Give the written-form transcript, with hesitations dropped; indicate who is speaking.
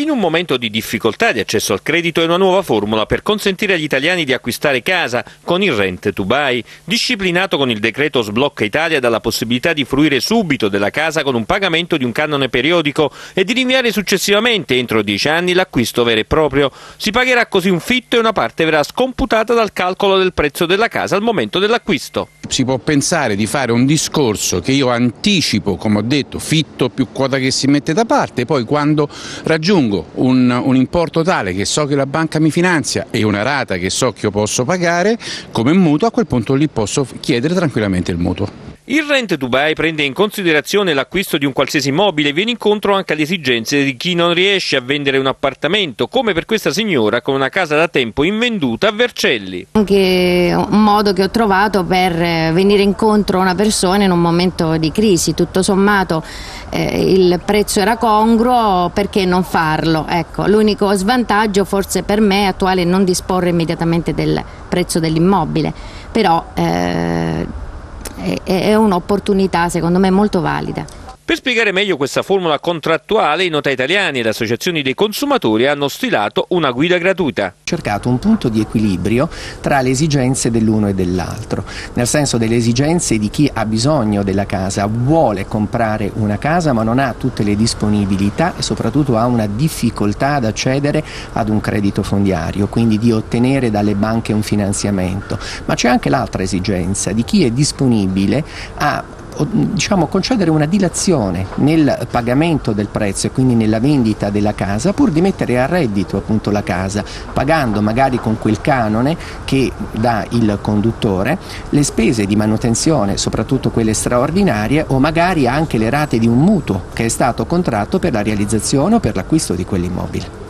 Speaker 1: In un momento di difficoltà di accesso al credito è una nuova formula per consentire agli italiani di acquistare casa con il Rent to Buy, disciplinato con il decreto Sblocca Italia dalla possibilità di fruire subito della casa con un pagamento di un canone periodico e di rinviare successivamente entro 10 anni l'acquisto vero e proprio. Si pagherà così un fitto e una parte verrà scomputata dal calcolo del prezzo della casa al momento dell'acquisto.
Speaker 2: Si può pensare di fare un discorso che io anticipo, come ho detto, fitto più quota che si mette da parte, poi quando raggiungo un importo tale che so che la banca mi finanzia e una rata che so che io posso pagare come mutuo, a quel punto lì posso chiedere tranquillamente il mutuo.
Speaker 1: Il Rent to Buy prende in considerazione l'acquisto di un qualsiasi immobile e viene incontro anche alle esigenze di chi non riesce a vendere un appartamento, come per questa signora con una casa da tempo invenduta a Vercelli.
Speaker 3: Anche un modo che ho trovato per venire incontro a una persona in un momento di crisi, tutto sommato il prezzo era congruo, perché non farlo? Ecco, l'unico svantaggio forse per me attuale è non disporre immediatamente del prezzo dell'immobile, però è un'opportunità secondo me molto valida.
Speaker 1: Per spiegare meglio questa formula contrattuale, i notai italiani e le associazioni dei consumatori hanno stilato una guida gratuita.
Speaker 4: Ho cercato un punto di equilibrio tra le esigenze dell'uno e dell'altro, nel senso delle esigenze di chi ha bisogno della casa, vuole comprare una casa ma non ha tutte le disponibilità e soprattutto ha una difficoltà ad accedere ad un credito fondiario, quindi di ottenere dalle banche un finanziamento. Ma c'è anche l'altra esigenza di chi è disponibile a concedere una dilazione nel pagamento del prezzo e quindi nella vendita della casa, pur di mettere a reddito appunto la casa, pagando magari con quel canone che dà il conduttore le spese di manutenzione, soprattutto quelle straordinarie, o magari anche le rate di un mutuo che è stato contratto per la realizzazione o per l'acquisto di quell'immobile.